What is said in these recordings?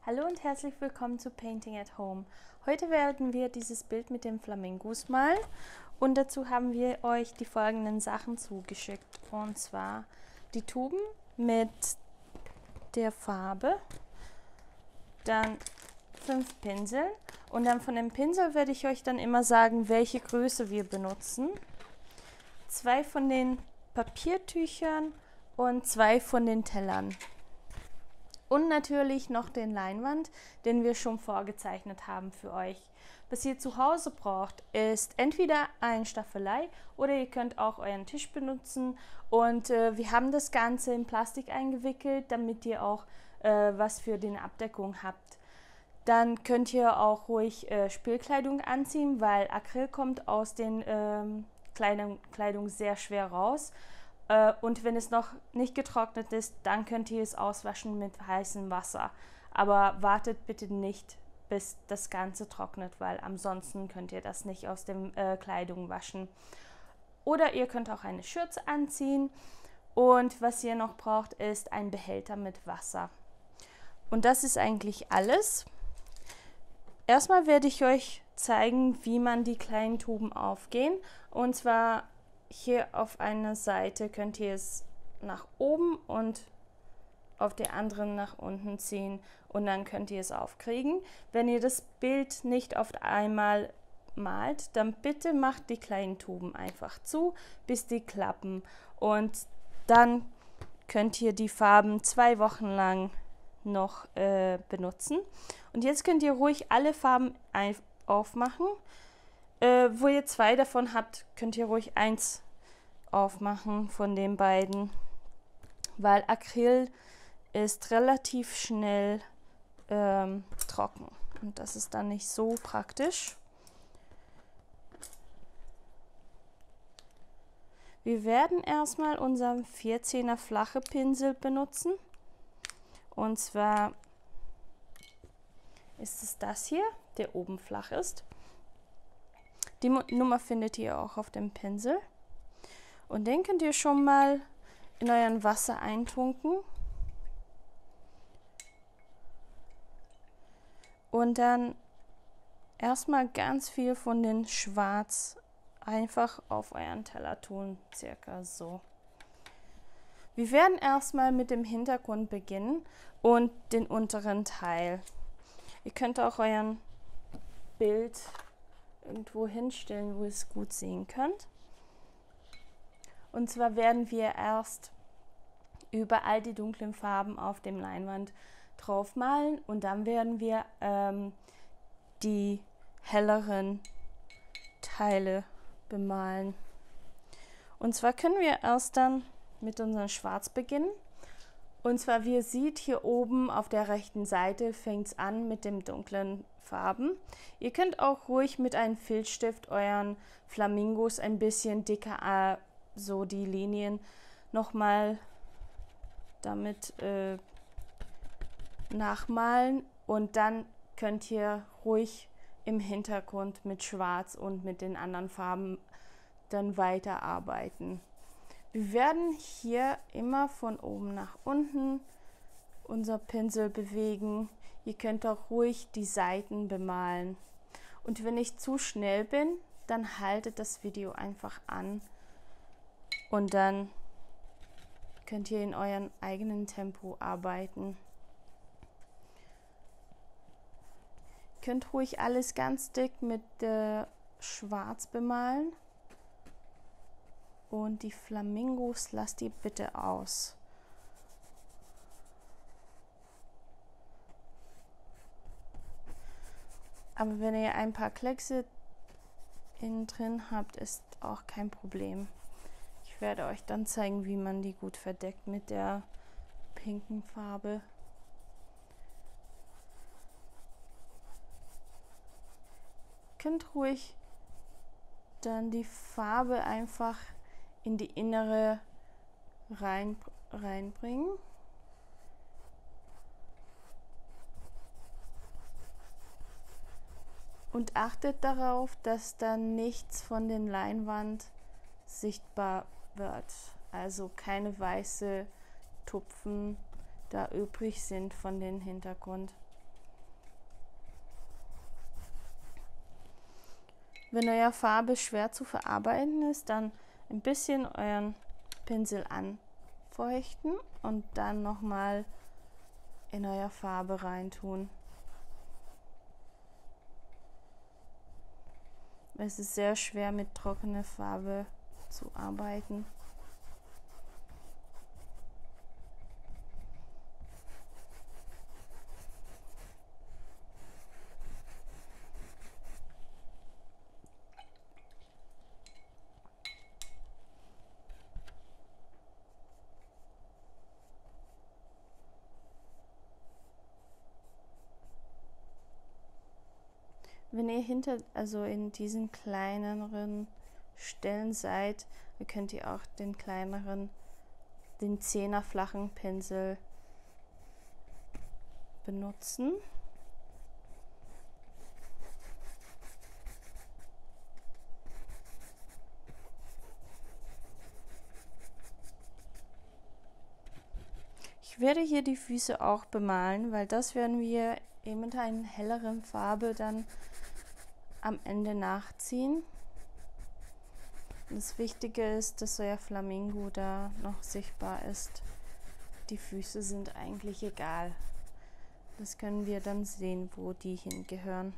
Hallo und herzlich willkommen zu Painting at Home. Heute werden wir dieses Bild mit den Flamingos malen und dazu haben wir euch die folgenden Sachen zugeschickt. Und zwar die Tuben mit der Farbe, dann 5 Pinsel und dann von dem Pinsel werde ich euch dann immer sagen, welche Größe wir benutzen. 2 von den Papiertüchern und 2 von den Tellern. Und natürlich noch den Leinwand, den wir schon vorgezeichnet haben für euch. Was ihr zu Hause braucht, ist entweder eine Staffelei oder ihr könnt auch euren Tisch benutzen. Und wir haben das Ganze in Plastik eingewickelt, damit ihr auch was für die Abdeckung habt. Dann könnt ihr auch ruhig Spielkleidung anziehen, weil Acryl kommt aus den Kleidung sehr schwer raus. Und wenn es noch nicht getrocknet ist, dann könnt ihr es auswaschen mit heißem Wasser. Aber wartet bitte nicht, bis das Ganze trocknet, weil ansonsten könnt ihr das nicht aus der Kleidung waschen. Oder ihr könnt auch eine Schürze anziehen. Und was ihr noch braucht, ist ein Behälter mit Wasser. Und das ist eigentlich alles. Erstmal werde ich euch zeigen, wie man die kleinen Tuben aufgehen. Und zwar hier auf einer Seite könnt ihr es nach oben und auf der anderen nach unten ziehen und dann könnt ihr es aufkriegen. Wenn ihr das Bild nicht auf einmal malt, dann bitte macht die kleinen Tuben einfach zu, bis die klappen. Und dann könnt ihr die Farben 2 Wochen lang noch benutzen. Und jetzt könnt ihr ruhig alle Farben aufmachen. Wo ihr 2 davon habt, könnt ihr ruhig 1 aufmachen von den beiden, weil Acryl ist relativ schnell trocken und das ist dann nicht so praktisch. Wir werden erstmal unseren 14er flache Pinsel benutzen und zwar ist es das hier, der oben flach ist. Die Nummer findet ihr auch auf dem Pinsel. Und den könnt ihr schon mal in euren Wasser eintunken. Und dann erstmal ganz viel von den Schwarz einfach auf euren Teller tun, circa so. Wir werden erstmal mit dem Hintergrund beginnen und den unteren Teil. Ihr könnt auch euer Bild irgendwo hinstellen, wo ihr es gut sehen könnt. Und zwar werden wir erst überall die dunklen Farben auf dem Leinwand drauf malen und dann werden wir die helleren Teile bemalen. Und zwar können wir erst dann mit unserem Schwarz beginnen. Und zwar, wie ihr seht, hier oben auf der rechten Seite fängt es an mit den dunklen Farben. Ihr könnt auch ruhig mit einem Filzstift euren Flamingos ein bisschen dicker so die Linien nochmal damit nachmalen und dann könnt ihr ruhig im Hintergrund mit Schwarz und mit den anderen Farben dann weiterarbeiten. Wir werden hier immer von oben nach unten unser Pinsel bewegen. Ihr könnt auch ruhig die Seiten bemalen. Und wenn ich zu schnell bin, dann haltet das Video einfach an. Und dann könnt ihr in eurem eigenen Tempo arbeiten. Ihr könnt ruhig alles ganz dick mit Schwarz bemalen. Und die Flamingos lasst ihr bitte aus. Aber wenn ihr ein paar Kleckse innen drin habt, ist auch kein Problem. Ich werde euch dann zeigen, wie man die gut verdeckt mit der pinken Farbe. Ihr könnt ruhig dann die Farbe einfach in die innere reinbringen. Und achtet darauf, dass dann nichts von den Leinwand sichtbar wird. Also keine weiße Tupfen da übrig sind von dem Hintergrund. Wenn eure Farbe schwer zu verarbeiten ist, dann ein bisschen euren Pinsel anfeuchten und dann nochmal in euer Farbe reintun. Es ist sehr schwer mit trockener Farbe zu arbeiten. Wenn ihr also in diesen kleineren Stellen seid, dann könnt ihr auch den 10er flachen Pinsel benutzen. Ich werde hier die Füße auch bemalen, weil das werden wir eben mit einer helleren Farbe dann am Ende nachziehen. Das Wichtige ist, dass euer Flamingo da noch sichtbar ist. Die Füße sind eigentlich egal. Das können wir dann sehen, wo die hingehören.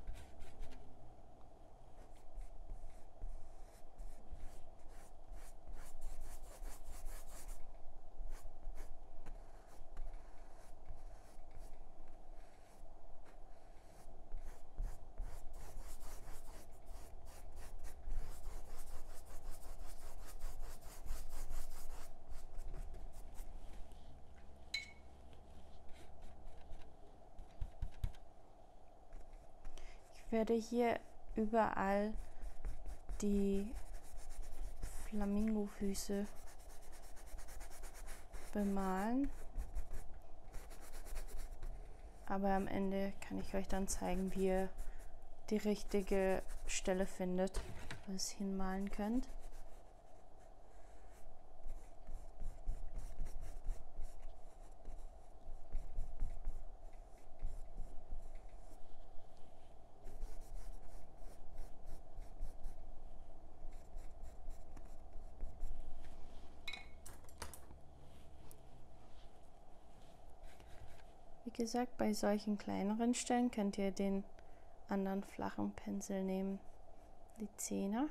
Ich werde hier überall die Flamingo-Füße bemalen. Aber am Ende kann ich euch dann zeigen, wie ihr die richtige Stelle findet, wo ihr es hinmalen könnt. Wie gesagt, bei solchen kleineren Stellen könnt ihr den anderen flachen Pinsel nehmen, die 10er.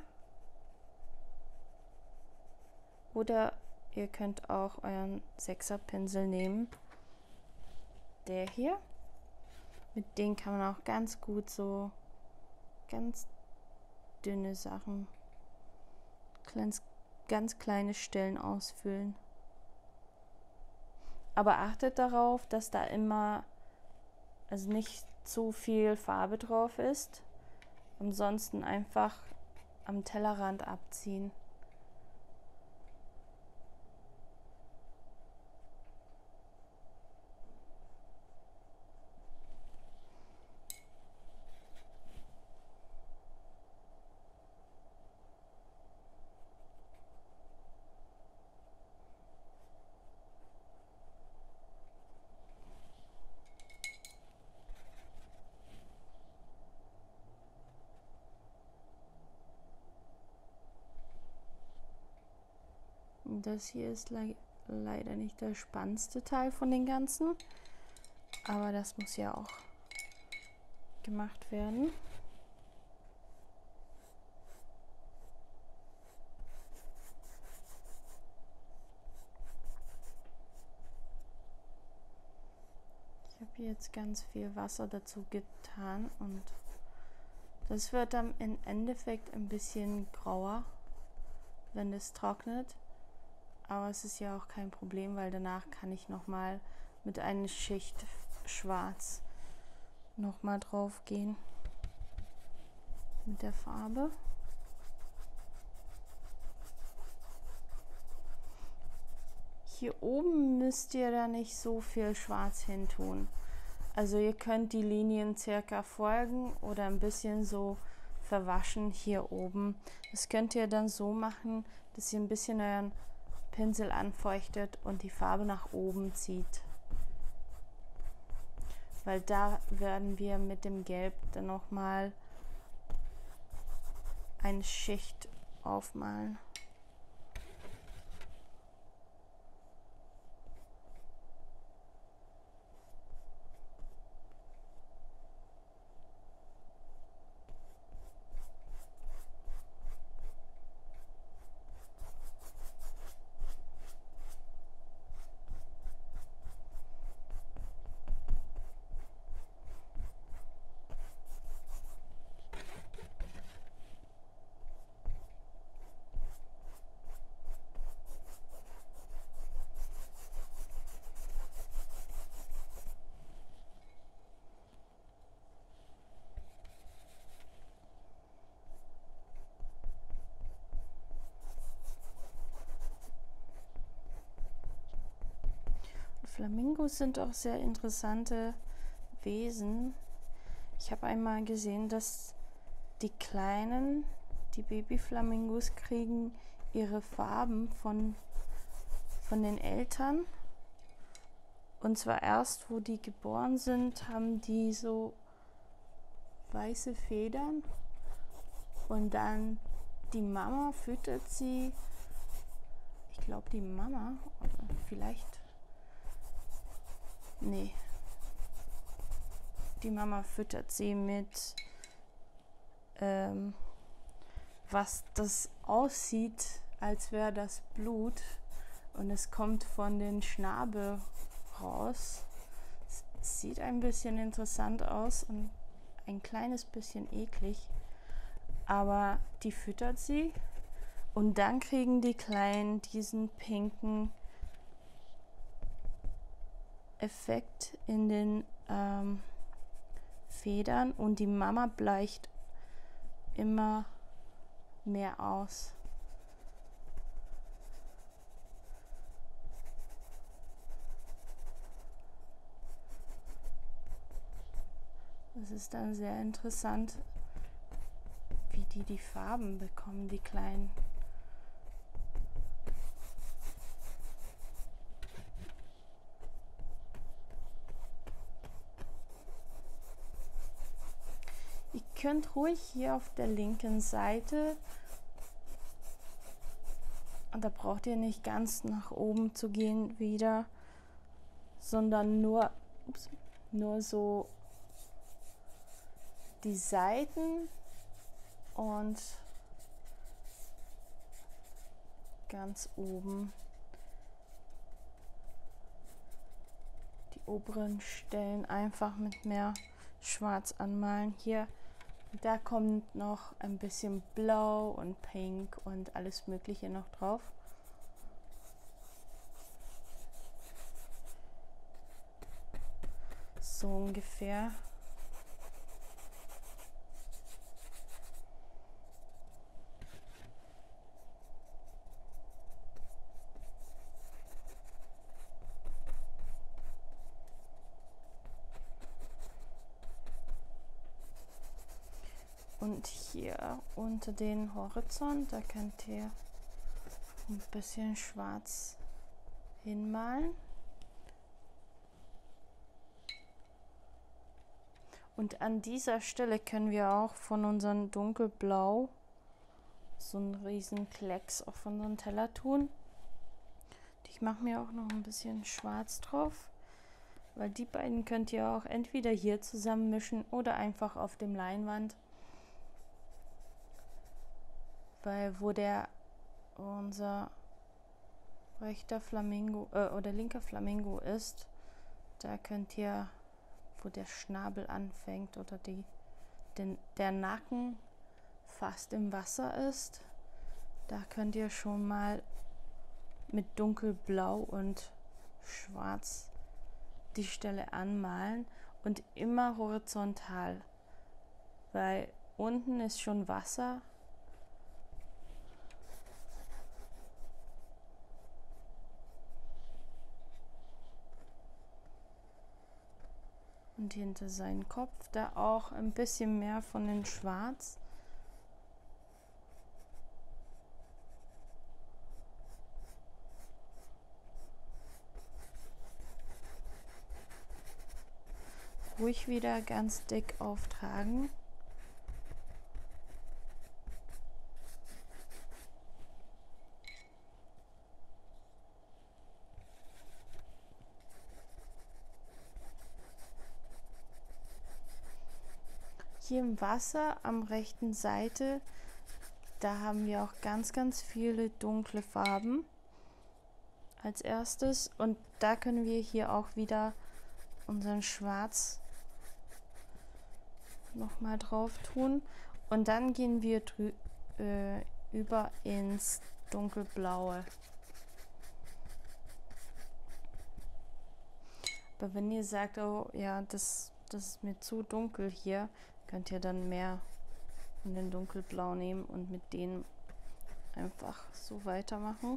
Oder ihr könnt auch euren 6er Pinsel nehmen, der hier. Mit dem kann man auch ganz gut so ganz dünne Sachen, ganz kleine Stellen ausfüllen. Aber achtet darauf, dass da immer, also nicht zu viel Farbe drauf ist. Ansonsten einfach am Tellerrand abziehen. Das hier ist leider nicht der spannendste Teil von den ganzen, aber das muss ja auch gemacht werden. Ich habe jetzt ganz viel Wasser dazu getan und das wird dann im Endeffekt ein bisschen grauer, wenn es trocknet. Aber es ist ja auch kein Problem, weil danach kann ich nochmal mit einer Schicht Schwarz nochmal drauf gehen mit der Farbe. Hier oben müsst ihr da nicht so viel Schwarz hin tun. Also ihr könnt die Linien circa folgen oder ein bisschen so verwaschen hier oben. Das könnt ihr dann so machen, dass ihr ein bisschen euren Pinsel anfeuchtet und die Farbe nach oben zieht. Weil da werden wir mit dem Gelb dann nochmal eine Schicht aufmalen. Flamingos sind auch sehr interessante Wesen. Ich habe einmal gesehen, dass die Babyflamingos kriegen ihre Farben von den Eltern. Und zwar erst, wo die geboren sind, haben die so weiße Federn. Und dann die Mama füttert sie. Ich glaube, die Mama, oder vielleicht. Nee. Die Mama füttert sie mit, was das aussieht, als wäre das Blut. Und es kommt von den Schnabel raus. Es sieht ein bisschen interessant aus und ein kleines bisschen eklig. Aber die füttert sie. Und dann kriegen die Kleinen diesen pinken Effekt in den Federn und die Mama bleicht immer mehr aus. Das ist dann sehr interessant, wie die Farben bekommen, die Kleinen. Ihr könnt ruhig hier auf der linken Seite, und da braucht ihr nicht ganz nach oben zu gehen wieder, sondern nur so die Seiten und ganz oben die oberen Stellen einfach mit mehr Schwarz anmalen. Hier, da kommt noch ein bisschen Blau und Pink und alles Mögliche noch drauf. So ungefähr. Und hier unter den Horizont, da könnt ihr ein bisschen schwarz hinmalen. Und an dieser Stelle können wir auch von unserem Dunkelblau so einen riesen Klecks auf unseren Teller tun. Ich mache mir auch noch ein bisschen schwarz drauf, weil die beiden könnt ihr auch entweder hier zusammen mischen oder einfach auf dem Leinwand. Weil unser rechter Flamingo oder linker Flamingo ist, da könnt ihr, wo der Schnabel anfängt oder der Nacken fast im Wasser ist, da könnt ihr schon mal mit dunkelblau und schwarz die Stelle anmalen und immer horizontal, weil unten ist schon Wasser. Und hinter seinen Kopf da auch ein bisschen mehr von den Schwarz. Ruhig wieder ganz dick auftragen. hier im Wasser am rechten Seite, da haben wir auch ganz, ganz viele dunkle Farben als erstes. Und da können wir hier auch wieder unseren Schwarz nochmal drauf tun. Und dann gehen wir über ins Dunkelblaue. Aber wenn ihr sagt, oh ja, das ist mir zu dunkel hier, könnt ihr dann mehr von den Dunkelblau nehmen und mit denen einfach so weitermachen.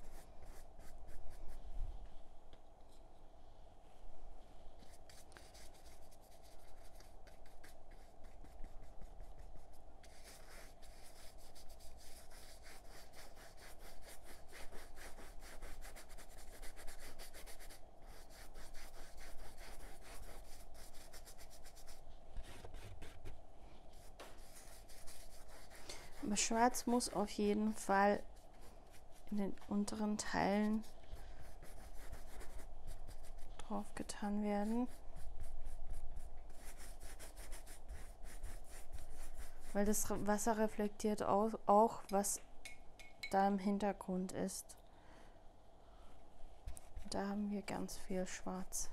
Aber Schwarz muss auf jeden Fall in den unteren Teilen drauf getan werden. Weil das Wasser reflektiert auch, was da im Hintergrund ist. Da haben wir ganz viel Schwarz.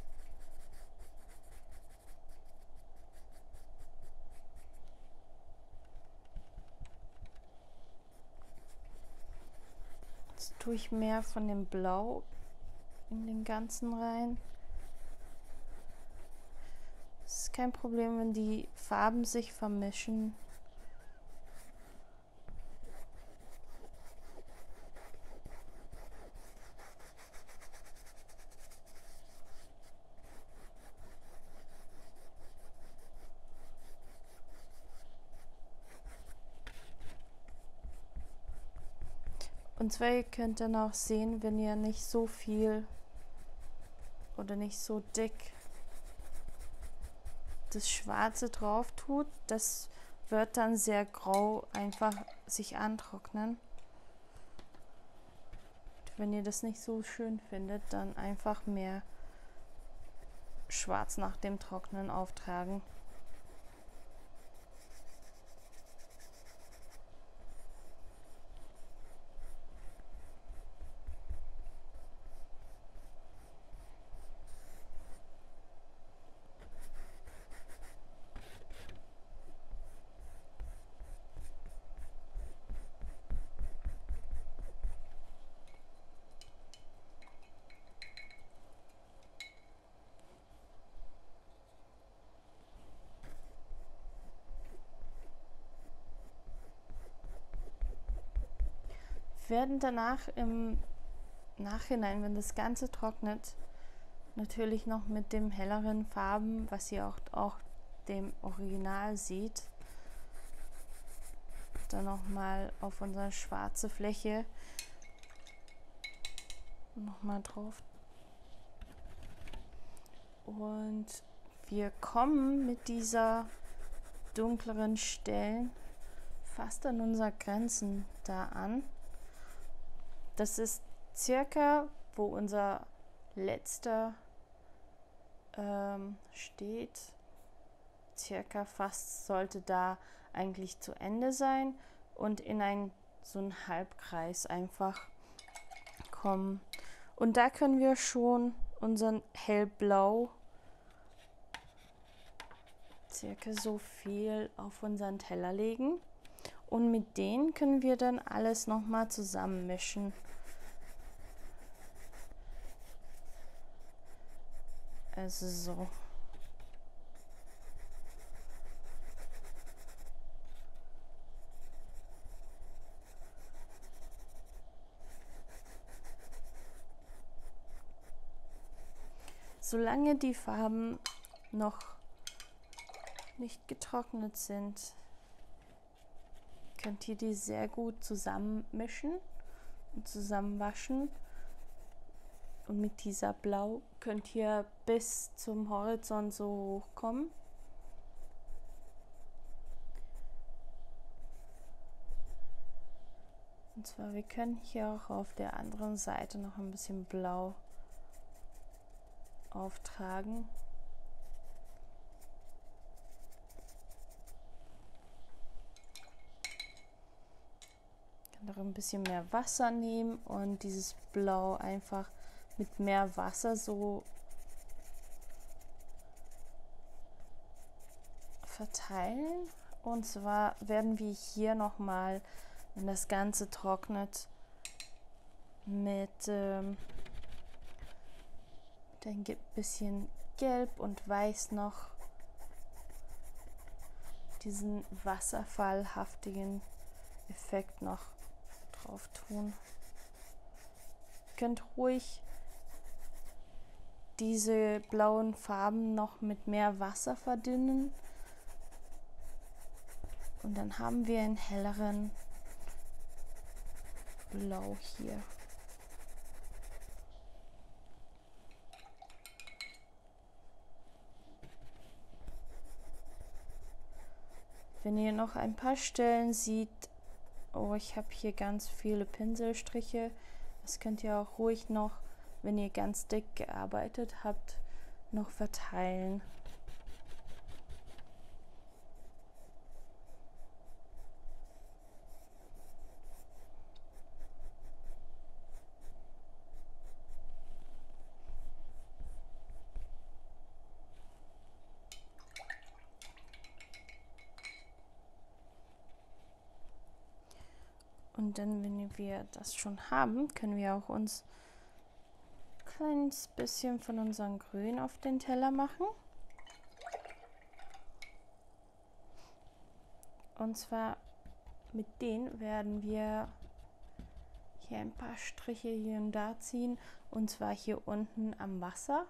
Jetzt tue ich mehr von dem Blau in den ganzen rein. Es ist kein Problem, wenn die Farben sich vermischen. Und zwar, ihr könnt dann auch sehen, wenn ihr nicht so viel oder nicht so dick das Schwarze drauf tut, das wird dann sehr grau einfach sich antrocknen. Wenn ihr das nicht so schön findet, dann einfach mehr Schwarz nach dem Trocknen auftragen. Werden danach im Nachhinein, wenn das Ganze trocknet, natürlich noch mit dem helleren Farben, was ihr auch dem Original seht, dann nochmal auf unsere schwarze Fläche nochmal drauf. Und wir kommen mit dieser dunkleren Stellen fast an unsere Grenzen da an. Das ist circa, wo unser letzter steht. Circa fast sollte da eigentlich zu Ende sein und in so einen Halbkreis einfach kommen. Und da können wir schon unseren hellblau circa so viel auf unseren Teller legen. Und mit denen können wir dann alles nochmal zusammenmischen. Also so. Solange die Farben noch nicht getrocknet sind, könnt ihr die sehr gut zusammenmischen und zusammenwaschen. Und mit dieser Blau könnt ihr bis zum Horizont so hochkommen. Und zwar, wir können hier auch auf der anderen Seite noch ein bisschen Blau auftragen. einfach ein bisschen mehr Wasser nehmen und dieses Blau einfach mit mehr Wasser so verteilen. Und zwar werden wir hier nochmal, wenn das Ganze trocknet, mit ein bisschen Gelb und Weiß noch diesen wasserfallhaftigen Effekt noch drauf tun. Ihr könnt ruhig diese blauen Farben noch mit mehr Wasser verdünnen. Und dann haben wir einen helleren Blau hier. Wenn ihr noch ein paar Stellen seht, oh, ich habe hier ganz viele Pinselstriche, das könnt ihr auch ruhig noch, wenn ihr ganz dick gearbeitet habt, noch verteilen. Und dann, wenn wir das schon haben, können wir auch uns ein kleines bisschen von unserem Grün auf den Teller machen. Und zwar mit denen werden wir hier ein paar Striche hier und da ziehen. Und zwar hier unten am Wasser.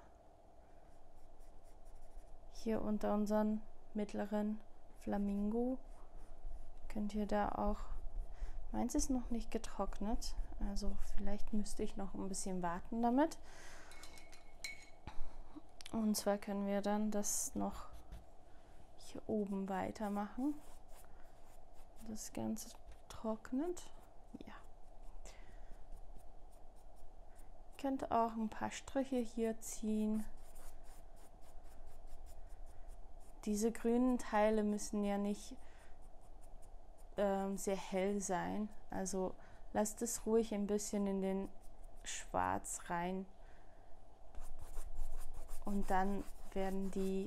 Hier unter unseren mittleren Flamingo. Könnt ihr da auch... Meins ist noch nicht getrocknet, also vielleicht müsste ich noch ein bisschen warten damit. Und zwar können wir dann das noch hier oben weitermachen. Das Ganze trocknet. Ja. Ihr könnt auch ein paar Striche hier ziehen. Diese grünen Teile müssen ja nicht sehr hell sein, also lasst es ruhig ein bisschen in den Schwarz rein und dann werden die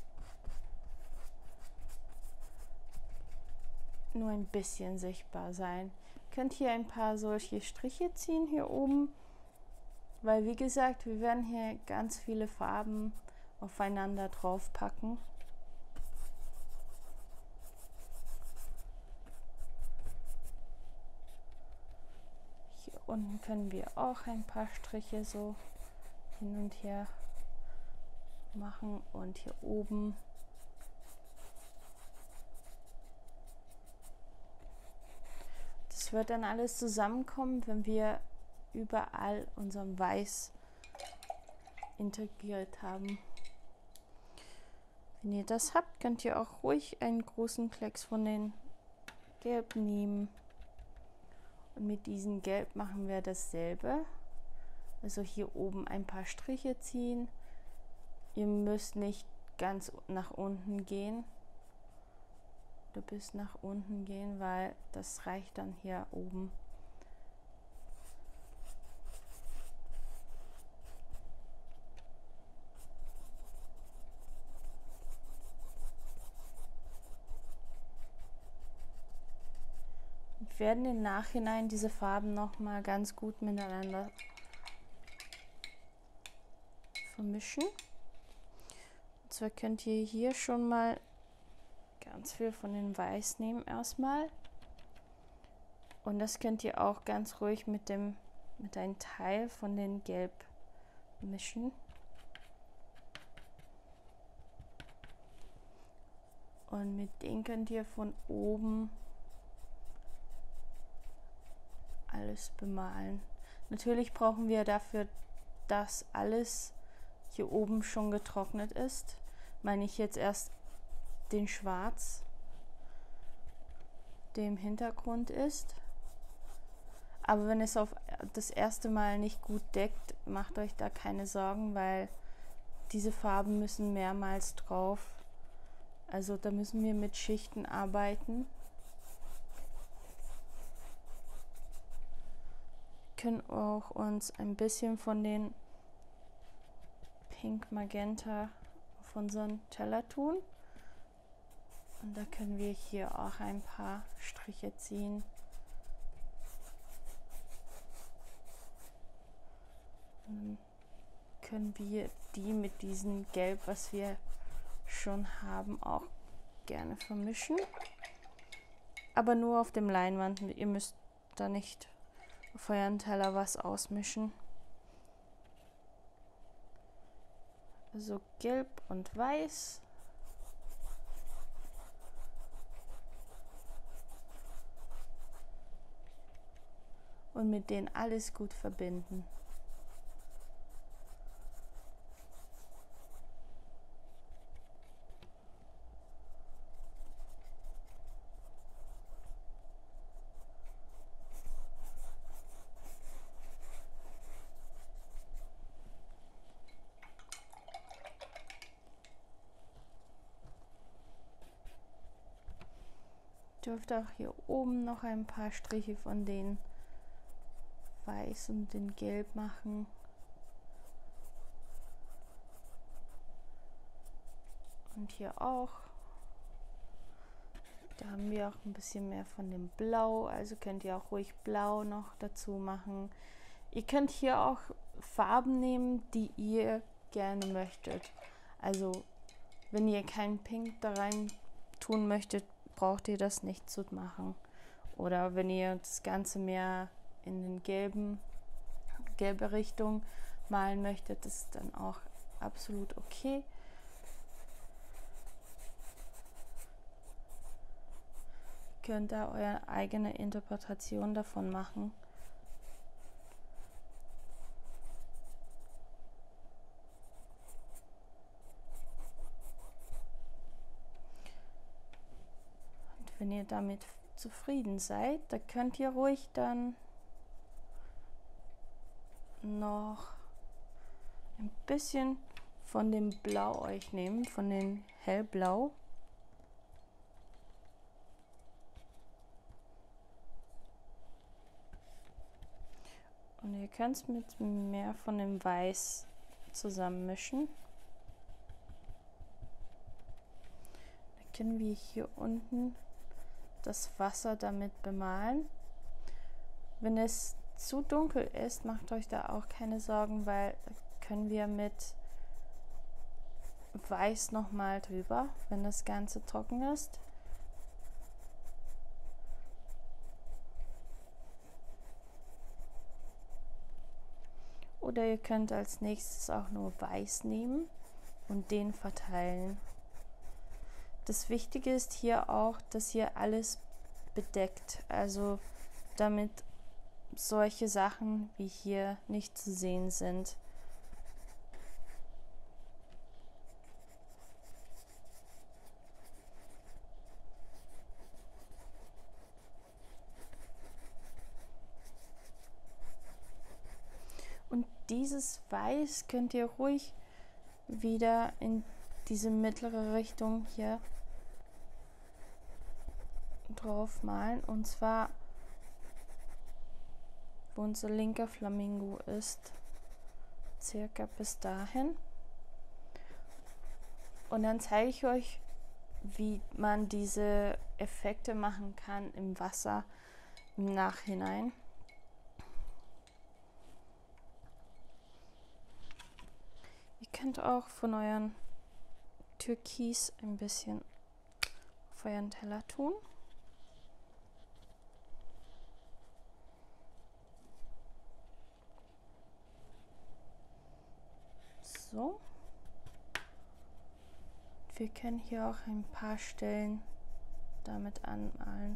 nur ein bisschen sichtbar sein. Ihr könnt hier ein paar solche Striche ziehen hier oben, weil wie gesagt, wir werden hier ganz viele Farben aufeinander drauf packen. Unten können wir auch ein paar Striche so hin und her machen und hier oben das wird dann alles zusammenkommen, wenn wir überall unseren Weiß integriert haben. Wenn ihr das habt, könnt ihr auch ruhig einen großen Klecks von den Gelb nehmen. Und mit diesem Gelb machen wir dasselbe. Also hier oben ein paar Striche ziehen. Ihr müsst nicht ganz nach unten gehen. Du bist nach unten gehen, weil das reicht dann hier oben. Wir werden im Nachhinein diese Farben noch mal ganz gut miteinander vermischen. Und zwar könnt ihr hier schon mal ganz viel von den Weiß nehmen erstmal. Und das könnt ihr auch ganz ruhig mit einem Teil von den Gelb mischen. Und mit denen könnt ihr von oben alles bemalen. Natürlich brauchen wir dafür, dass alles hier oben schon getrocknet ist. Meine ich jetzt erst den Schwarz, der im Hintergrund ist. Aber wenn es auf das erste Mal nicht gut deckt, macht euch da keine Sorgen, weil diese Farben müssen mehrmals drauf. Also da müssen wir mit Schichten arbeiten. können auch uns ein bisschen von den Pink Magenta auf unseren Teller tun. Und da können wir hier auch ein paar Striche ziehen. Und dann können wir die mit diesem Gelb, was wir schon haben, auch gerne vermischen. Aber nur auf dem Leinwand. Ihr müsst da nicht auf euren Teller was ausmischen. Also gelb und weiß. Und mit denen alles gut verbinden. Dürft auch hier oben noch ein paar Striche von den Weiß und den Gelb machen. Und hier auch. Da haben wir auch ein bisschen mehr von dem Blau, also könnt ihr auch ruhig Blau noch dazu machen. Ihr könnt hier auch Farben nehmen, die ihr gerne möchtet. Also wenn ihr kein Pink da rein tun möchtet, braucht ihr das nicht zu machen. Oder wenn ihr das Ganze mehr in den gelbe Richtung malen möchtet, das ist dann auch absolut okay. Ihr könnt da eure eigene Interpretation davon machen. Und wenn ihr damit zufrieden seid, da könnt ihr ruhig dann noch ein bisschen von dem Blau euch nehmen, von dem Hellblau. Und ihr könnt es mit mehr von dem Weiß zusammenmischen. Dann können wir hier unten das Wasser damit bemalen. Wenn es zu dunkel ist, macht euch da auch keine Sorgen, weil können wir mit Weiß nochmal drüber, wenn das Ganze trocken ist. Oder ihr könnt als nächstes auch nur Weiß nehmen und den verteilen. Das Wichtige ist hier auch, dass ihr alles bedeckt, also damit solche Sachen wie hier nicht zu sehen sind. Und dieses Weiß könnt ihr ruhig wieder in diese mittlere Richtung hier drauf malen. Und zwar, wo unser linker Flamingo ist, circa bis dahin. Und dann zeige ich euch, wie man diese Effekte machen kann im Wasser im Nachhinein. Ihr könnt auch von euren Türkis ein bisschen auf euren Teller tun. So. Wir können hier auch ein paar Stellen damit anmalen.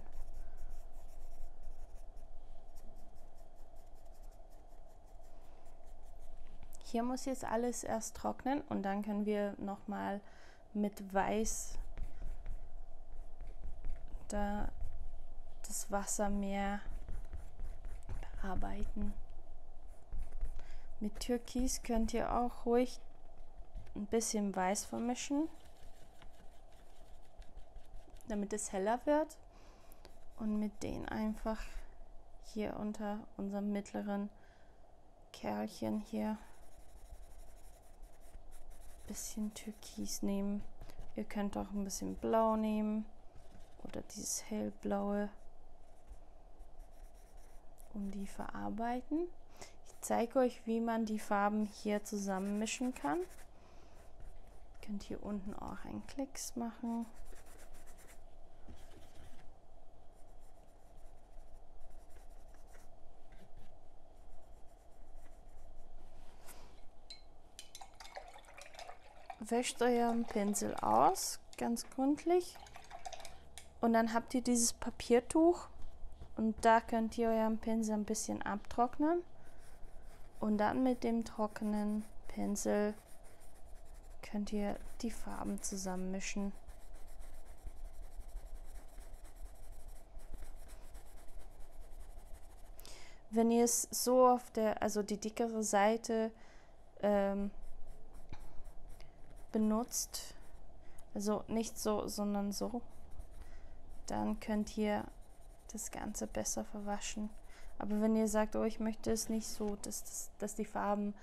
Hier muss jetzt alles erst trocknen und dann können wir nochmal mit Weiß da das Wasser mehr bearbeiten. Mit Türkis könnt ihr auch ruhig ein bisschen Weiß vermischen, damit es heller wird, und mit denen einfach hier unter unserem mittleren Kerlchen hier ein bisschen Türkis nehmen. Ihr könnt auch ein bisschen Blau nehmen oder dieses hellblaue und die verarbeiten. Ich zeige euch, wie man die Farben hier zusammenmischen kann. Ihr könnt hier unten auch einen Klecks machen. Wäscht euren Pinsel aus, ganz gründlich. Und dann habt ihr dieses Papiertuch und da könnt ihr euren Pinsel ein bisschen abtrocknen. Und dann mit dem trockenen Pinsel könnt ihr die Farben zusammenmischen. Wenn ihr es so auf der, also die dickere Seite benutzt, also nicht so, sondern so, dann könnt ihr das Ganze besser verwaschen. Aber wenn ihr sagt, oh, ich möchte es nicht so, dass die Farben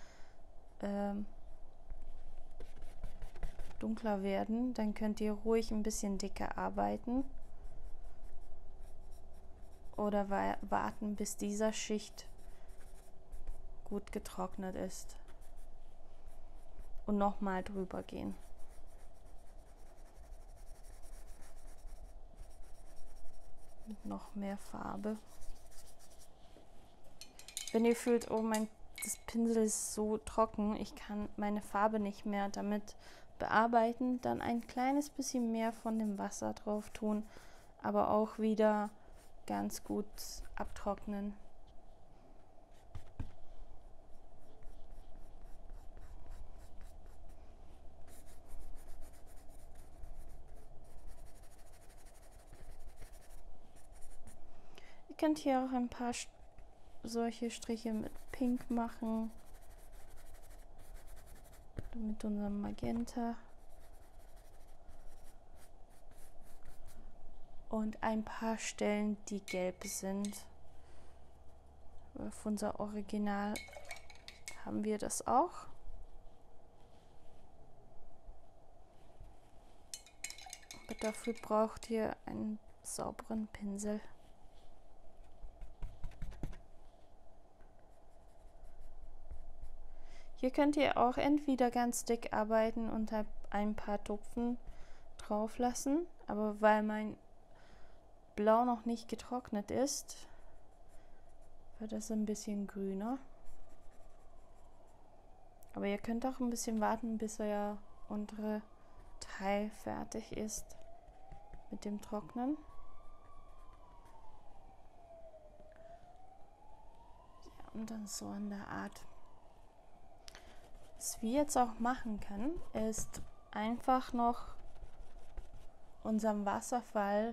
dunkler werden, dann könnt ihr ruhig ein bisschen dicker arbeiten oder warten, bis dieser Schicht gut getrocknet ist und nochmal drüber gehen. Mit noch mehr Farbe. Wenn ihr fühlt, oh, das Pinsel ist so trocken, ich kann meine Farbe nicht mehr damit bearbeiten, dann ein kleines bisschen mehr von dem Wasser drauf tun, aber auch wieder ganz gut abtrocknen. Ihr könnt hier auch ein paar solche Striche mit Pink machen, mit unserem Magenta und ein paar Stellen, die gelb sind. Auf unser Original haben wir das auch. Aber dafür braucht ihr einen sauberen Pinsel. Hier könnt ihr auch entweder ganz dick arbeiten und ein paar Tupfen drauf lassen, aber weil mein Blau noch nicht getrocknet ist, wird es ein bisschen grüner. Aber ihr könnt auch ein bisschen warten, bis euer untere Teil fertig ist mit dem Trocknen. Ja, und dann so in der Art. Was wir jetzt auch machen können, ist einfach noch unseren Wasserfall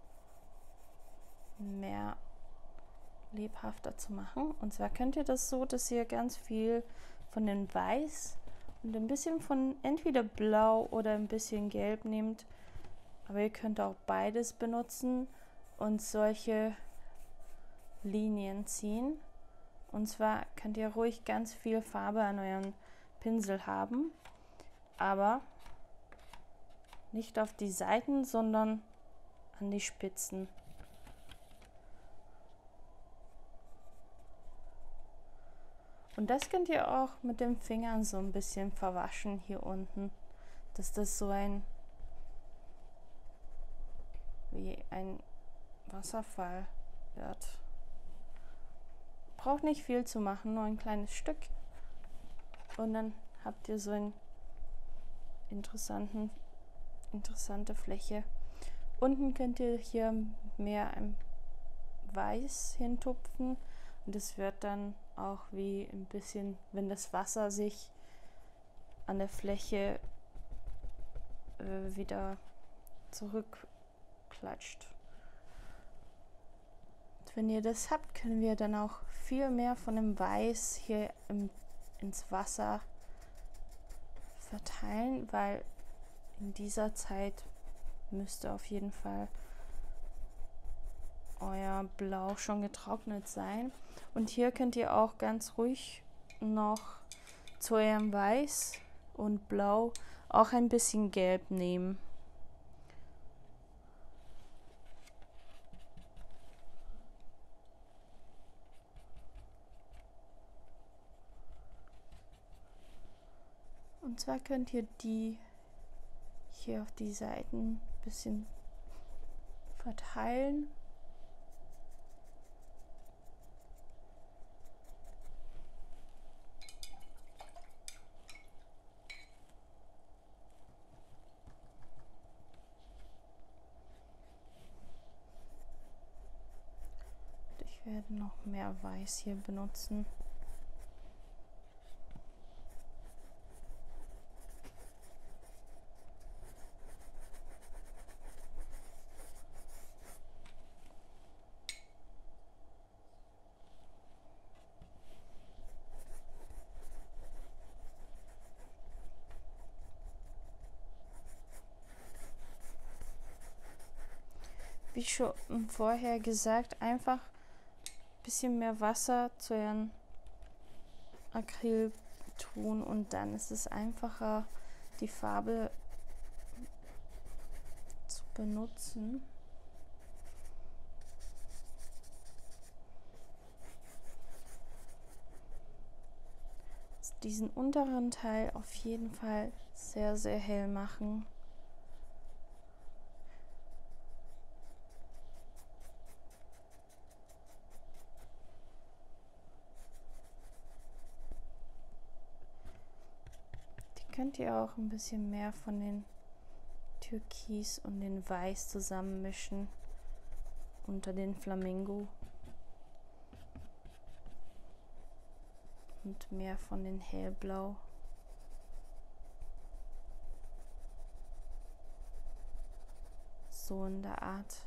mehr lebhafter zu machen. Und zwar könnt ihr das so, dass ihr ganz viel von dem Weiß und ein bisschen von entweder Blau oder ein bisschen Gelb nehmt. Aber ihr könnt auch beides benutzen und solche Linien ziehen. Und zwar könnt ihr ruhig ganz viel Farbe an euren Pinsel haben, aber nicht auf die Seiten, sondern an die Spitzen. Und das könnt ihr auch mit den Fingern so ein bisschen verwaschen hier unten, dass das so wie ein Wasserfall wird. Braucht nicht viel zu machen, nur ein kleines Stück. Und dann habt ihr so eine interessante Fläche. Unten könnt ihr hier mehr Weiß hintupfen und es wird dann auch wie ein bisschen, wenn das Wasser sich an der Fläche wieder zurückklatscht. Und wenn ihr das habt, können wir dann auch viel mehr von dem Weiß hier ins Wasser verteilen, weil in dieser Zeit müsste auf jeden Fall euer Blau schon getrocknet sein. Und hier könnt ihr auch ganz ruhig noch zu eurem Weiß und Blau auch ein bisschen Gelb nehmen. Und zwar könnt ihr die hier auf die Seiten ein bisschen verteilen. Ich werde noch mehr Weiß hier benutzen. Wie schon vorher gesagt, einfach ein bisschen mehr Wasser zu euren Acryl tun und dann ist es einfacher, die Farbe zu benutzen. Diesen unteren Teil auf jeden Fall sehr, sehr hell machen. Könnt ihr auch ein bisschen mehr von den Türkis und den Weiß zusammenmischen unter den Flamingo und mehr von den Hellblau. So in der Art.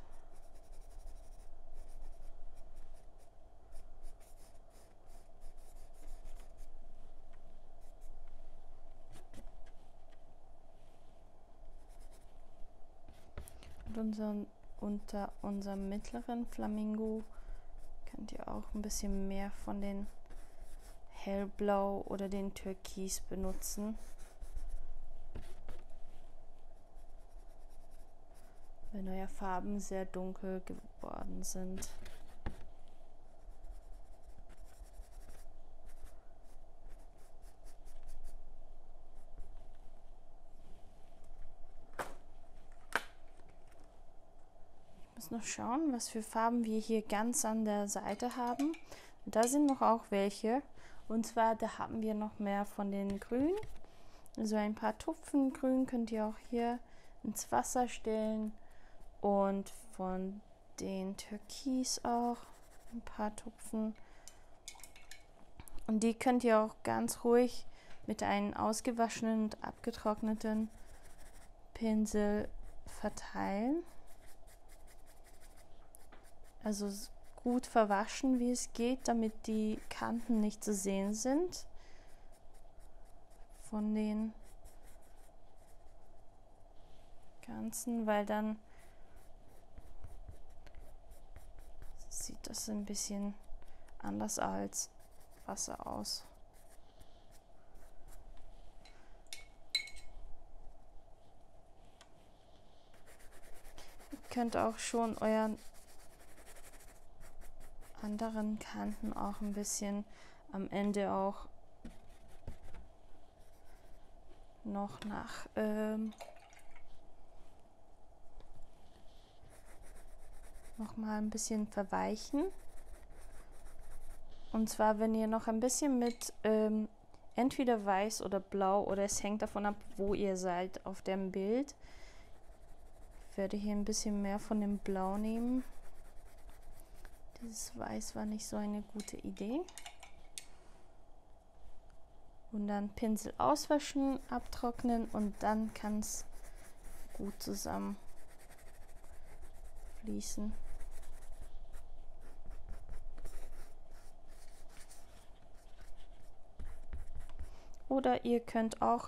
Und unter unserem mittleren Flamingo könnt ihr auch ein bisschen mehr von den Hellblau oder den Türkis benutzen. Wenn eure Farben sehr dunkel geworden sind. Noch schauen, was für Farben wir hier ganz an der Seite haben. Da sind noch auch welche. Und zwar, da haben wir noch mehr von den Grün. Also ein paar Tupfen Grün könnt ihr auch hier ins Wasser stellen. Und von den Türkis auch ein paar Tupfen. Und die könnt ihr auch ganz ruhig mit einem ausgewaschenen und abgetrockneten Pinsel verteilen. Also gut verwaschen, wie es geht, damit die Kanten nicht zu sehen sind von den Ganzen, weil dann sieht das ein bisschen anders als Wasser aus. Ihr könnt auch schon euren anderen Kanten auch ein bisschen am Ende auch noch noch mal ein bisschen verweichen. Und zwar, wenn ihr noch ein bisschen mit entweder weiß oder blau, oder es hängt davon ab, wo ihr seid auf dem Bild. Ich werde hier ein bisschen mehr von dem Blau nehmen. Dieses Weiß war nicht so eine gute Idee. Und dann Pinsel auswaschen, abtrocknen und dann kann es gut zusammen fließen. Oder ihr könnt auch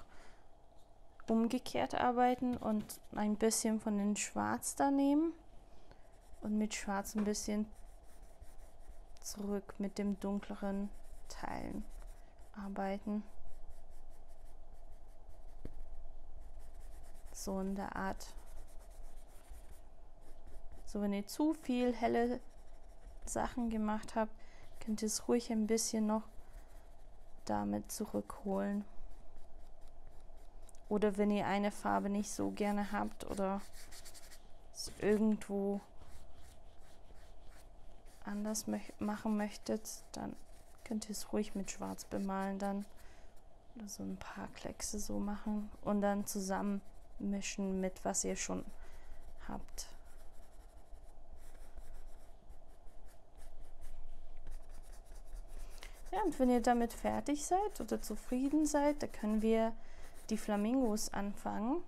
umgekehrt arbeiten und ein bisschen von den Schwarz da nehmen und mit Schwarz ein bisschen zurück mit dem dunkleren Teilen arbeiten. So in der Art. So, wenn ihr zu viel helle Sachen gemacht habt, könnt ihr es ruhig ein bisschen noch damit zurückholen. Oder wenn ihr eine Farbe nicht so gerne habt oder es irgendwo anders machen möchtet, dann könnt ihr es ruhig mit Schwarz bemalen dann. Oder so ein paar Kleckse so machen und dann zusammen mischen mit was ihr schon habt. Ja, und wenn ihr damit fertig seid oder zufrieden seid, dann können wir die Flamingos anfangen.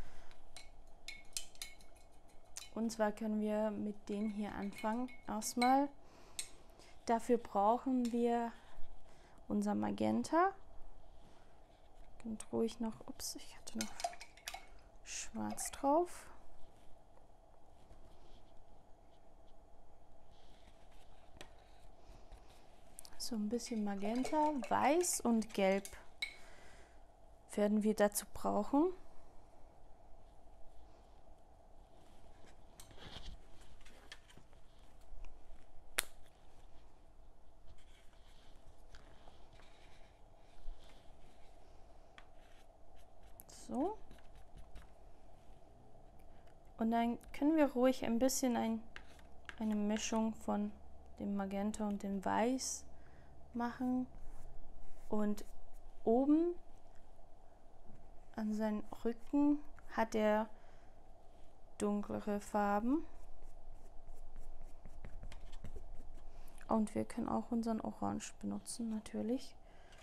Und zwar können wir mit denen hier anfangen. Erstmal, dafür brauchen wir unser Magenta. Und ruhig noch, ups, ich hatte noch Schwarz drauf. So ein bisschen Magenta, Weiß und Gelb werden wir dazu brauchen. So. Und dann können wir ruhig ein bisschen eine Mischung von dem Magenta und dem Weiß machen. Und oben an seinen Rücken hat er dunklere Farben. Und wir können auch unseren Orange benutzen, natürlich.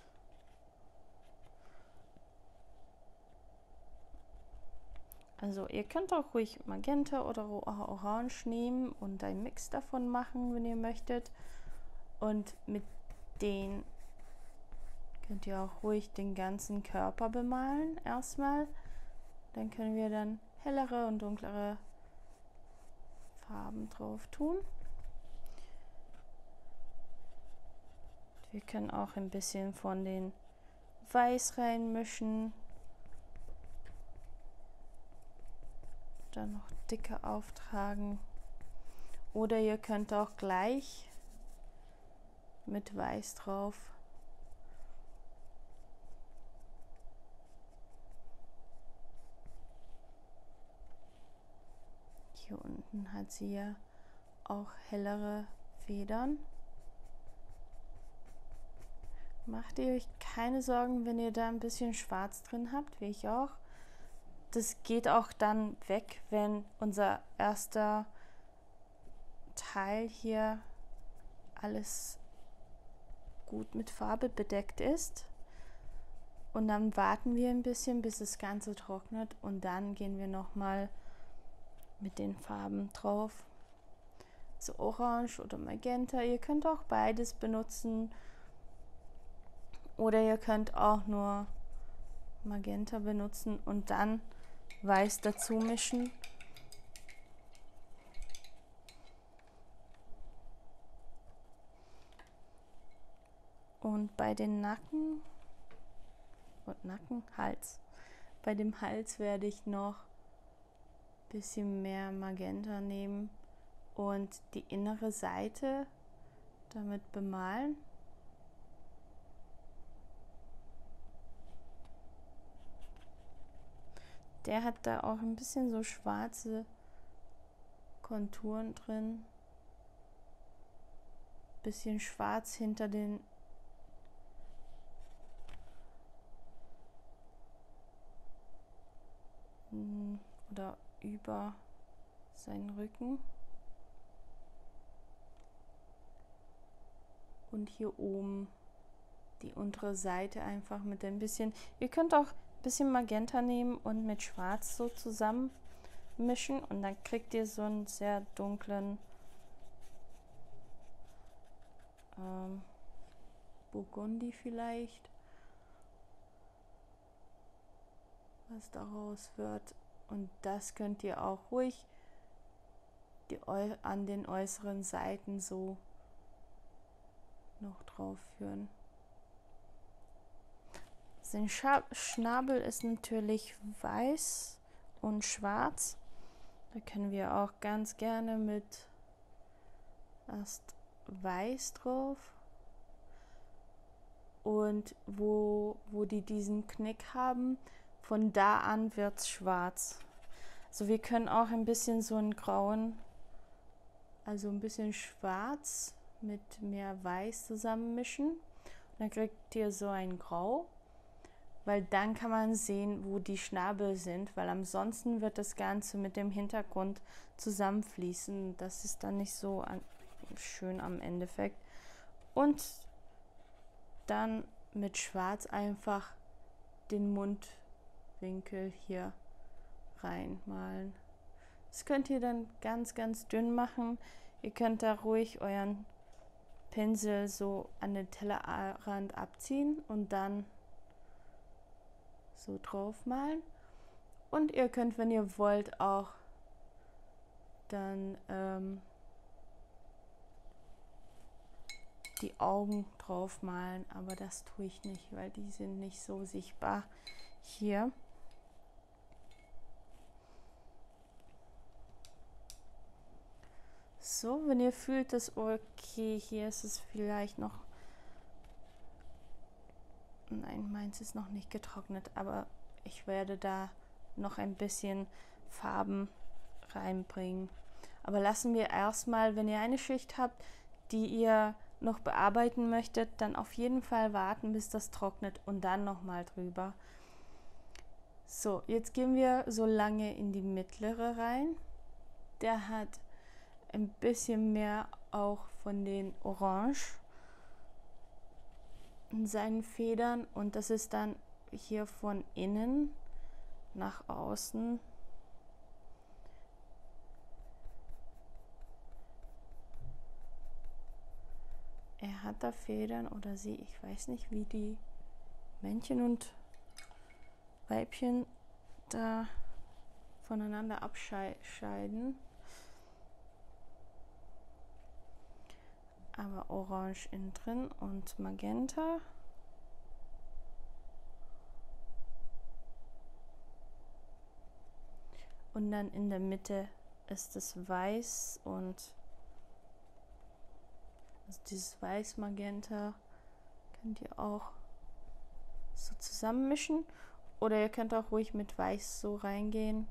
Also ihr könnt auch ruhig Magenta oder Orange nehmen und einen Mix davon machen, wenn ihr möchtet. Und mit denen könnt ihr auch ruhig den ganzen Körper bemalen erstmal. Dann können wir dann hellere und dunklere Farben drauf tun. Wir können auch ein bisschen von den Weiß reinmischen. Dann noch dicker auftragen. Oder ihr könnt auch gleich mit Weiß drauf hier unten hat sie ja auch hellere Federn. Macht ihr euch keine Sorgen, wenn ihr da ein bisschen Schwarz drin habt, wie ich auch. Das geht auch dann weg, wenn unser erster Teil hier alles gut mit Farbe bedeckt ist. Und dann warten wir ein bisschen, bis das Ganze trocknet und dann gehen wir nochmal mit den Farben drauf. So Orange oder Magenta, ihr könnt auch beides benutzen. Oder ihr könnt auch nur Magenta benutzen und dann Weiß dazu mischen. Und bei den Hals. Bei dem Hals werde ich noch ein bisschen mehr Magenta nehmen und die innere Seite damit bemalen. Der hat da auch ein bisschen so schwarze Konturen drin. Bisschen schwarz hinter den oder über seinen Rücken. Und hier oben die untere Seite einfach mit ein bisschen. Ihr könnt auch ein bisschen Magenta nehmen und mit Schwarz so zusammen mischen und dann kriegt ihr so einen sehr dunklen Burgundi vielleicht, was daraus wird. Und das könnt ihr auch ruhig an den äußeren Seiten so noch drauf führen. Sein Schnabel ist natürlich weiß und schwarz. Da können wir auch ganz gerne mit erst weiß drauf. Und wo die diesen Knick haben, von da an wird es schwarz. Also wir können auch ein bisschen so einen grauen, also ein bisschen schwarz mit mehr weiß zusammenmischen. Dann kriegt ihr so ein Grau, weil dann kann man sehen, wo die Schnabel sind, weil ansonsten wird das Ganze mit dem Hintergrund zusammenfließen. Das ist dann nicht so schön am Endeffekt. Und dann mit Schwarz einfach den Mundwinkel hier reinmalen. Das könnt ihr dann ganz, ganz dünn machen. Ihr könnt da ruhig euren Pinsel so an den Tellerrand abziehen und dann so drauf malen. Und ihr könnt, wenn ihr wollt, auch dann die Augen drauf malen, aber das tue ich nicht, weil die sind nicht so sichtbar hier. So, wenn ihr fühlt, dass okay, hier ist es vielleicht noch, nein, meins ist noch nicht getrocknet, aber ich werde da noch ein bisschen Farben reinbringen. Aber lassen wir erstmal, wenn ihr eine Schicht habt, die ihr noch bearbeiten möchtet, dann auf jeden Fall warten, bis das trocknet und dann nochmal drüber. So, jetzt gehen wir so lange in die mittlere rein. Der hat ein bisschen mehr auch von den Orange in seinen Federn und das ist dann hier von innen nach außen. Er hat da Federn oder sie, ich weiß nicht, wie die Männchen und Weibchen da voneinander abscheiden. Aber orange innen drin und Magenta. Und dann in der Mitte ist es weiß und also dieses Weiß-Magenta könnt ihr auch so zusammenmischen. Oder ihr könnt auch ruhig mit Weiß so reingehen.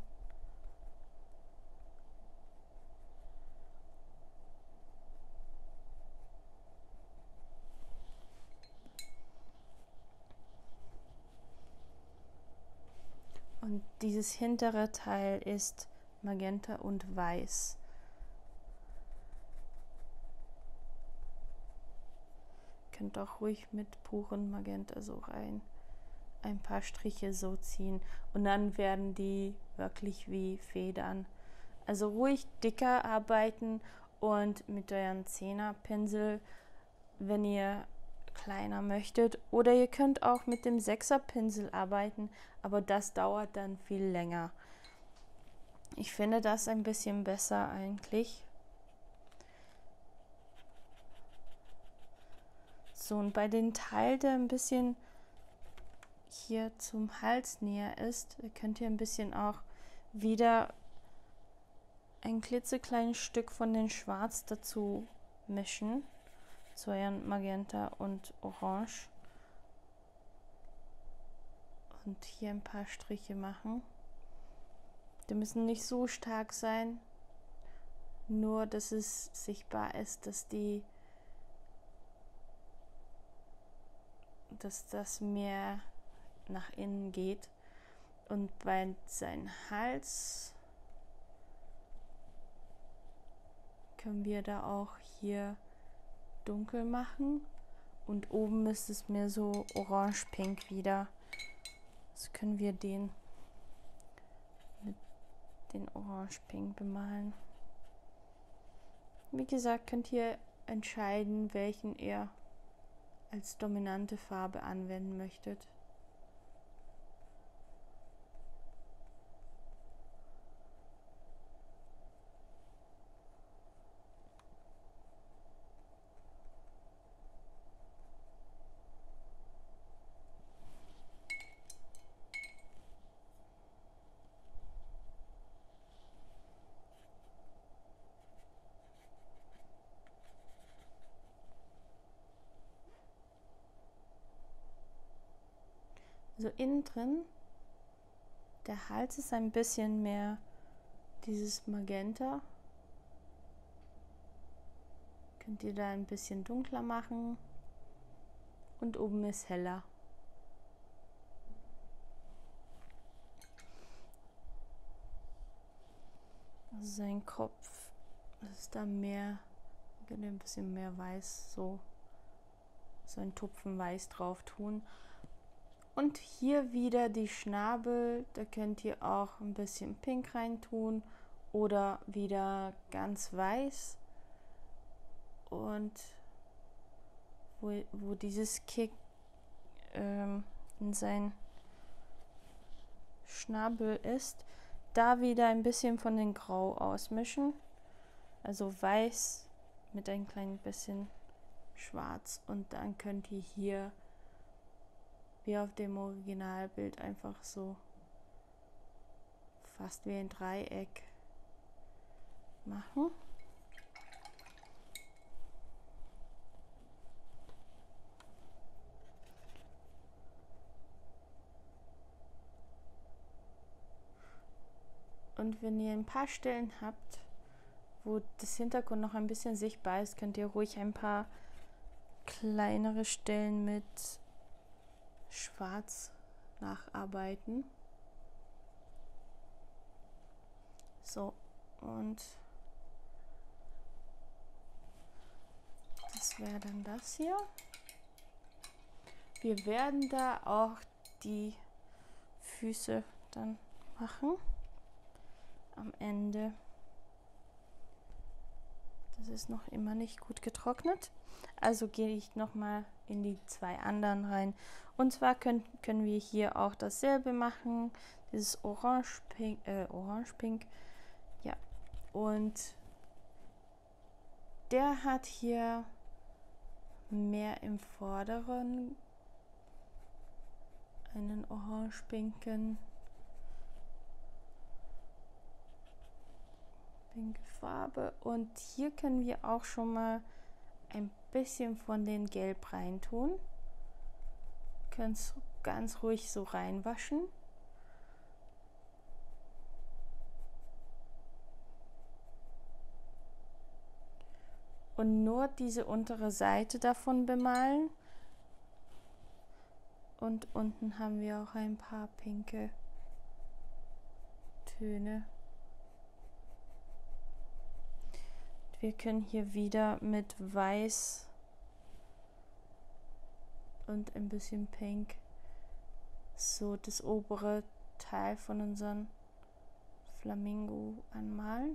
Und dieses hintere Teil ist Magenta und Weiß. Ihr könnt auch ruhig mit puren Magenta so rein ein paar Striche so ziehen. Und dann werden die wirklich wie Federn. Also ruhig dicker arbeiten und mit euren Zehnerpinsel, wenn ihr kleiner möchtet. Oder ihr könnt auch mit dem Sechserpinsel arbeiten, aber das dauert dann viel länger. Ich finde das ein bisschen besser eigentlich. So, und bei dem Teil, der ein bisschen hier zum Hals näher ist, könnt ihr ein bisschen auch wieder ein klitzekleines Stück von den Schwarz dazu mischen, zu euren Magenta und Orange. Und hier ein paar Striche machen. Die müssen nicht so stark sein, nur dass es sichtbar ist, dass das mehr nach innen geht. Und bei seinem Hals können wir da auch hier dunkel machen. Und oben ist es mehr so orange-pink wieder. Jetzt können wir den mit den orange-pink bemalen. Wie gesagt, könnt ihr entscheiden, welchen ihr als dominante Farbe anwenden möchtet. So innen drin, der Hals ist ein bisschen mehr dieses Magenta. Könnt ihr da ein bisschen dunkler machen. Und oben ist heller. Also sein Kopf ist da mehr, könnt ihr ein bisschen mehr weiß, so ein Tupfen weiß drauf tun. Und hier wieder die Schnabel, da könnt ihr auch ein bisschen Pink rein tun oder wieder ganz weiß. Und wo dieses Kick in sein Schnabel ist, da wieder ein bisschen von den Grau ausmischen. Also weiß mit ein klein bisschen schwarz. Und dann könnt ihr hier wie auf dem Originalbild einfach so fast wie ein Dreieck machen. Und wenn ihr ein paar Stellen habt, wo das Hintergrund noch ein bisschen sichtbar ist, könnt ihr ruhig ein paar kleinere Stellen mit Schwarz nacharbeiten. So, und das wäre dann das hier. Wir werden da auch die Füße dann machen am Ende. Das ist noch immer nicht gut getrocknet. Also gehe ich nochmal in die zwei anderen rein. Und zwar können wir hier auch dasselbe machen. Dieses Orange-Pink. Ja. Und der hat hier mehr im Vorderen einen orange-pinken pinke Farbe. Und hier können wir auch schon mal ein bisschen von den Gelb reintun. Können es ganz ruhig so reinwaschen. Und nur diese untere Seite davon bemalen. Und unten haben wir auch ein paar pinke Töne. Wir können hier wieder mit Weiß und ein bisschen Pink so das obere Teil von unserem Flamingo anmalen.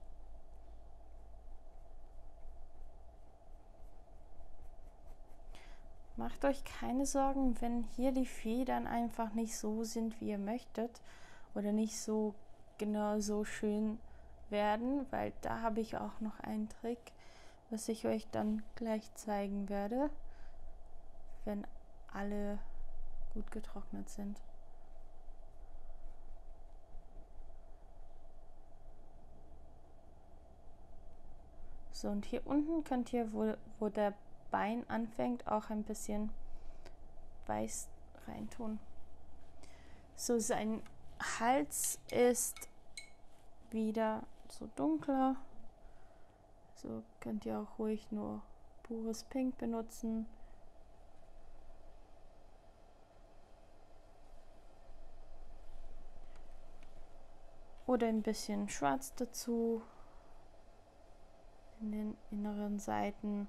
Macht euch keine Sorgen, wenn hier die Federn einfach nicht so sind, wie ihr möchtet oder nicht so genau so schön werden, weil da habe ich auch noch einen Trick, was ich euch dann gleich zeigen werde, wenn alle gut getrocknet sind. So, und hier unten könnt ihr, wo der Bein anfängt, auch ein bisschen Weiß reintun. So, sein Hals ist wieder so dunkler. So könnt ihr auch ruhig nur pures Pink benutzen. Oder ein bisschen Schwarz dazu in den inneren Seiten.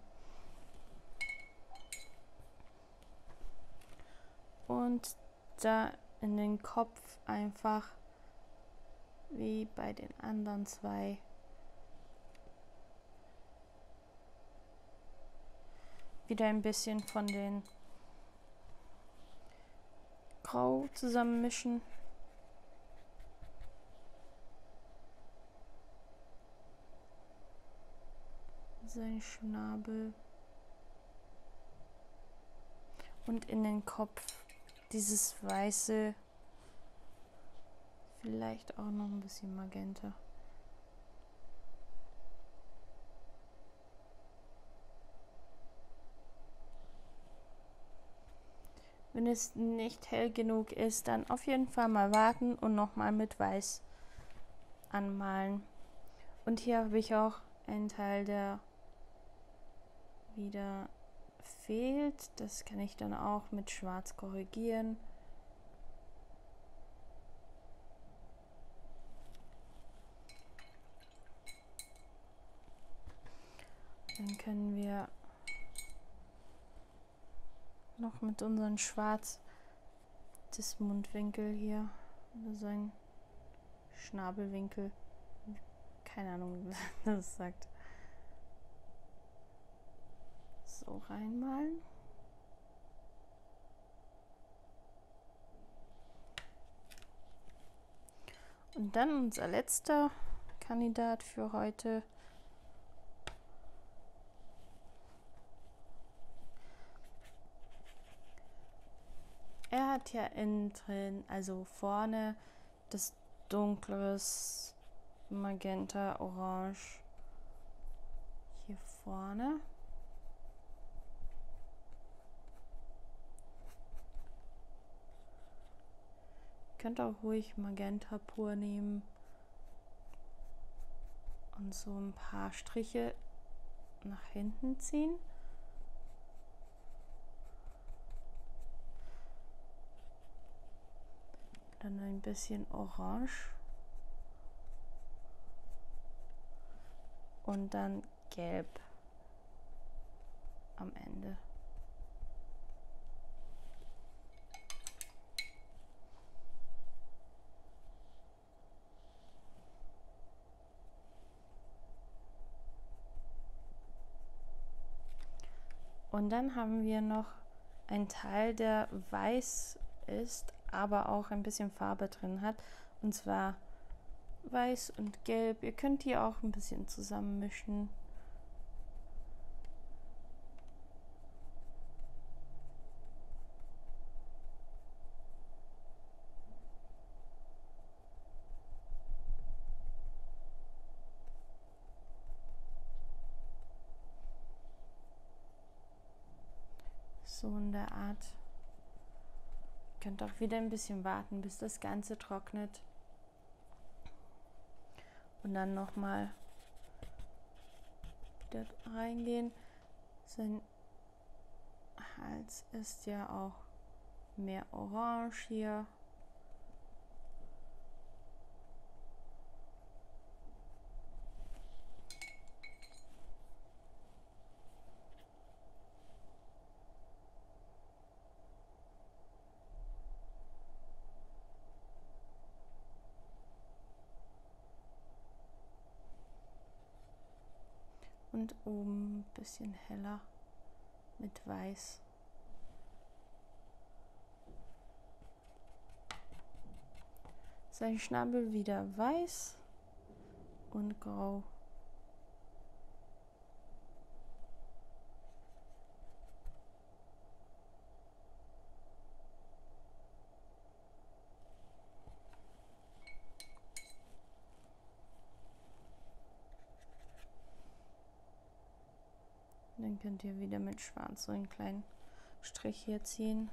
Und da in den Kopf einfach wie bei den anderen zwei wieder ein bisschen von den Grau zusammenmischen. Sein Schnabel. Und in den Kopf dieses weiße, vielleicht auch noch ein bisschen Magenta. Wenn es nicht hell genug ist, dann auf jeden Fall mal warten und nochmal mit Weiß anmalen. Und hier habe ich auch einen Teil, der wieder fehlt. Das kann ich dann auch mit Schwarz korrigieren. Dann können wir noch mit unserem Schwarz das Mundwinkel hier, so ein Schnabelwinkel, keine Ahnung, was das sagt, so reinmalen. Und dann unser letzter Kandidat für heute. Er hat ja innen drin, also vorne, das dunkles Magenta Orange hier vorne. Ihr könnt auch ruhig Magenta pur nehmen und so ein paar Striche nach hinten ziehen. Dann ein bisschen Orange und dann Gelb am Ende. Und dann haben wir noch einen Teil, der weiß ist, aber auch ein bisschen Farbe drin hat. Und zwar Weiß und Gelb. Ihr könnt die auch ein bisschen zusammenmischen. So in der Art. Ihr könnt auch wieder ein bisschen warten, bis das Ganze trocknet. Und dann nochmal wieder reingehen. Sein Hals ist ja auch mehr orange hier. Und oben ein bisschen heller mit Weiß. Sein Schnabel wieder weiß und grau. Dann könnt ihr wieder mit Schwarz so einen kleinen Strich hier ziehen.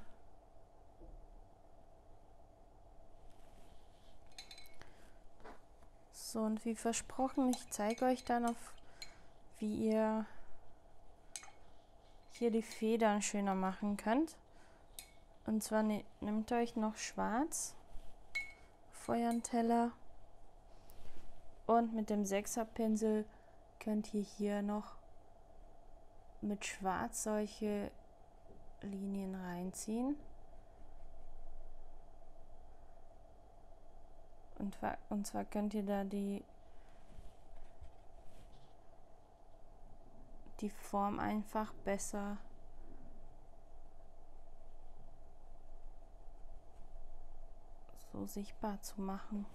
So, und wie versprochen, ich zeige euch dann auf, wie ihr hier die Federn schöner machen könnt. Und zwar nehmt euch noch Schwarz auf euren Teller und mit dem 6er Pinsel könnt ihr hier noch mit Schwarz solche Linien reinziehen. Und zwar könnt ihr da die Form einfach besser so sichtbar zu machen.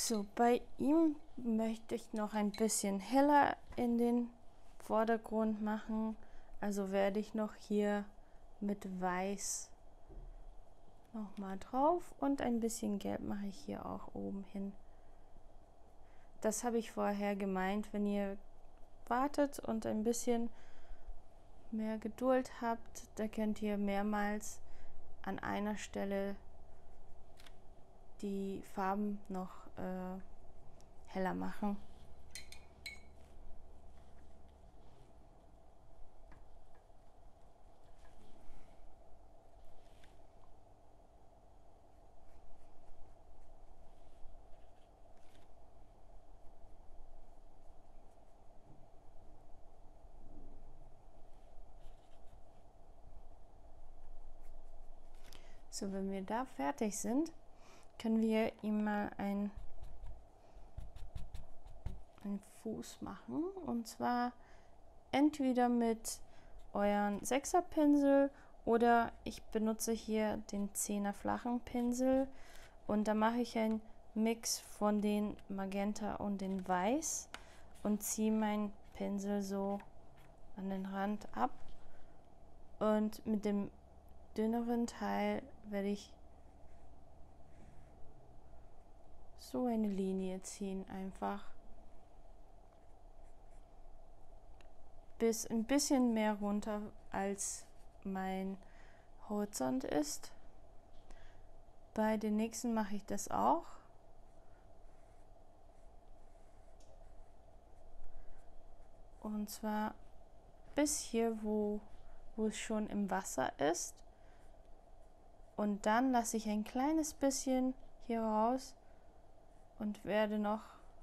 So, bei ihm möchte ich noch ein bisschen heller in den Vordergrund machen. Also werde ich noch hier mit Weiß nochmal drauf und ein bisschen Gelb mache ich hier auch oben hin. Das habe ich vorher gemeint, wenn ihr wartet und ein bisschen mehr Geduld habt, da könnt ihr mehrmals an einer Stelle die Farben noch heller machen. So, wenn wir da fertig sind, können wir ihm mal einen Fuß machen. Und zwar entweder mit euren 6er Pinsel oder ich benutze hier den 10er flachen Pinsel. Und da mache ich einen Mix von den Magenta und den Weiß und ziehe meinen Pinsel so an den Rand ab. Und mit dem dünneren Teil werde ich so eine Linie ziehen, einfach bis ein bisschen mehr runter als mein Horizont ist. Bei den nächsten mache ich das auch. Und zwar bis hier, wo es schon im Wasser ist. Und dann lasse ich ein kleines bisschen hier raus und werde noch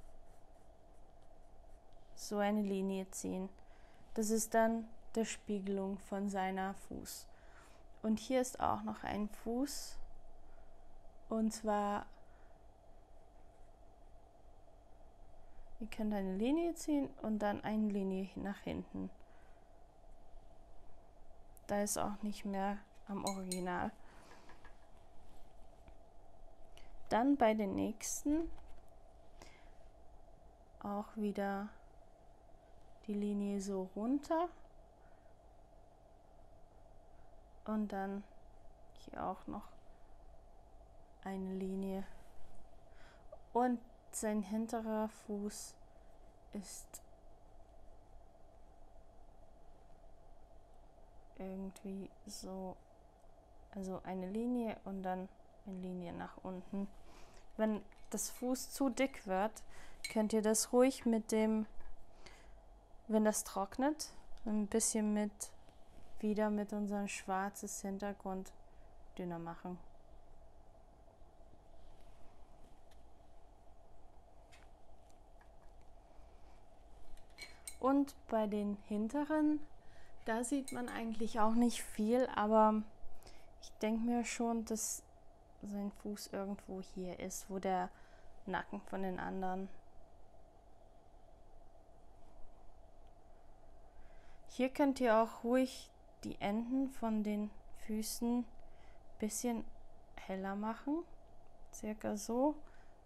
so eine Linie ziehen. Das ist dann die Spiegelung von seiner Fuß. Und hier ist auch noch ein Fuß. Und zwar, ihr könnt eine Linie ziehen und dann eine Linie nach hinten. Da ist auch nicht mehr am Original. Dann bei den nächsten auch wieder die Linie so runter und dann hier auch noch eine Linie. Und sein hinterer Fuß ist irgendwie so, also eine Linie und dann eine Linie nach unten. Wenn das Fuß zu dick wird, könnt ihr das ruhig mit dem, wenn das trocknet, ein bisschen wieder mit unserem schwarzes Hintergrund dünner machen. Und bei den hinteren, da sieht man eigentlich auch nicht viel, aber ich denke mir schon, dass sein Fuß irgendwo hier ist, wo der Nacken von den anderen. Hier könnt ihr auch ruhig die Enden von den Füßen ein bisschen heller machen, circa so,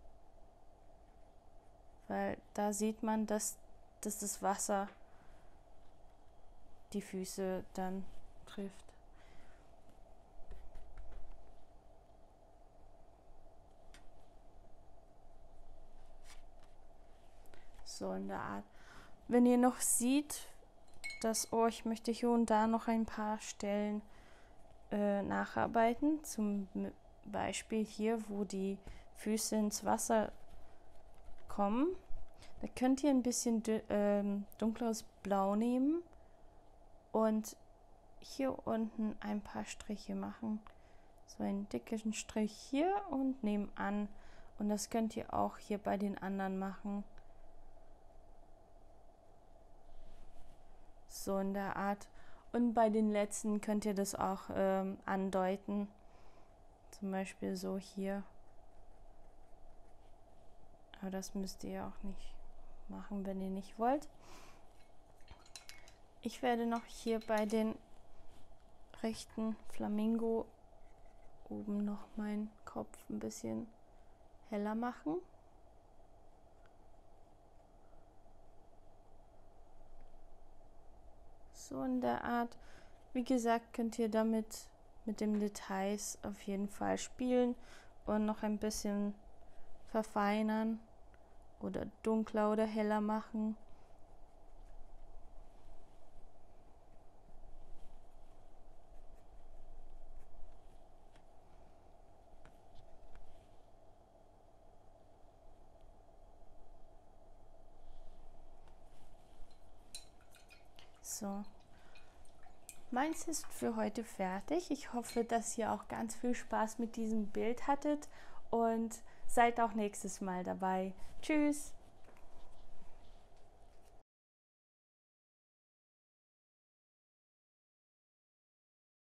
weil da sieht man, dass das Wasser die Füße dann trifft. So in der Art. Wenn ihr noch seht, dass ich möchte hier und da noch ein paar Stellen nacharbeiten. Zum Beispiel hier, wo die Füße ins Wasser kommen. Da könnt ihr ein bisschen dunkleres Blau nehmen und hier unten ein paar Striche machen. So einen dicken Strich hier und nebenan. Und das könnt ihr auch hier bei den anderen machen. So in der Art. Und bei den letzten könnt ihr das auch andeuten. Zum Beispiel so hier. Aber das müsst ihr auch nicht machen, wenn ihr nicht wollt. Ich werde noch hier bei den rechten Flamingo oben noch meinen Kopf ein bisschen heller machen. So in der Art. Wie gesagt, könnt ihr damit mit den Details auf jeden Fall spielen und noch ein bisschen verfeinern oder dunkler oder heller machen. So, meins ist für heute fertig. Ich hoffe, dass ihr auch ganz viel Spaß mit diesem Bild hattet und seid auch nächstes Mal dabei. Tschüss!